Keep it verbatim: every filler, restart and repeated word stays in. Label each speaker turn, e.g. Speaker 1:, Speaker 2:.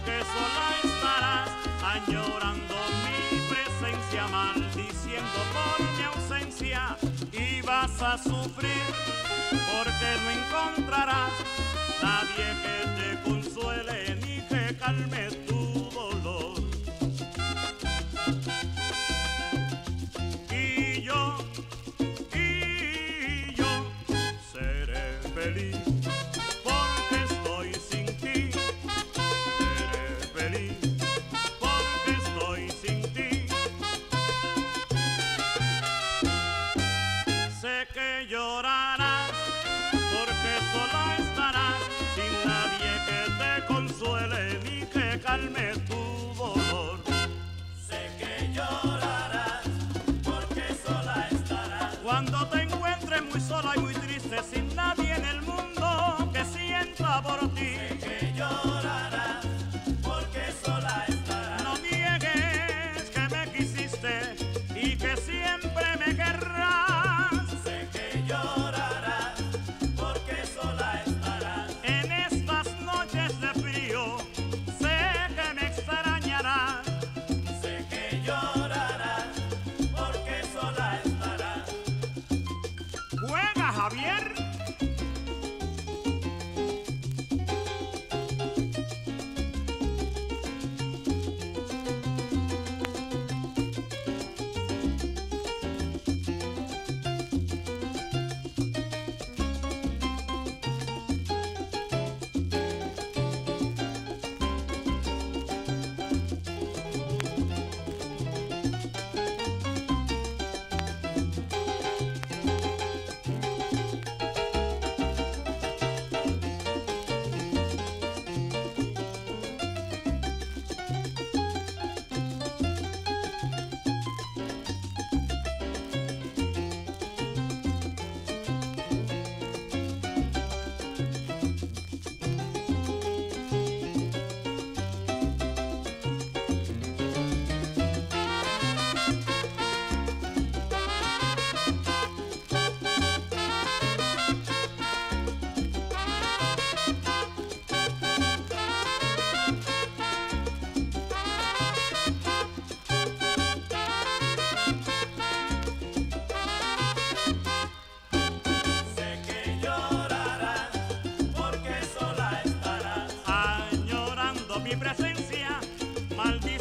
Speaker 1: porque sola estarás, añorando mi presencia, maldiciendo por mi ausencia, y vas a sufrir porque no encontrarás nadie que te consuele ni que calme tu dolor. Y yo, y yo seré feliz porque estoy sin ti. Seré feliz porque estoy sin ti. Sé que llorarás porque sola estarás, sin nadie que te consuele ni que calme tu dolor.
Speaker 2: Sé que llorarás porque sola estarás,
Speaker 1: Cuando te encuentres muy sola y muy triste, sin nadie en el mundo que sienta por ti.
Speaker 2: sé que llorarás porque sola estarás,
Speaker 1: No niegues que me quisiste y que siempre me querrás.
Speaker 2: sé que llorarás porque sola estarás,
Speaker 1: En estas noches de frío sé que me extrañarás.
Speaker 2: sé que llorarás porque sola estarás.
Speaker 1: Juega, Javier.
Speaker 2: Sé que llorarás porque sola estarás,
Speaker 1: Añorando mi presencia, maldito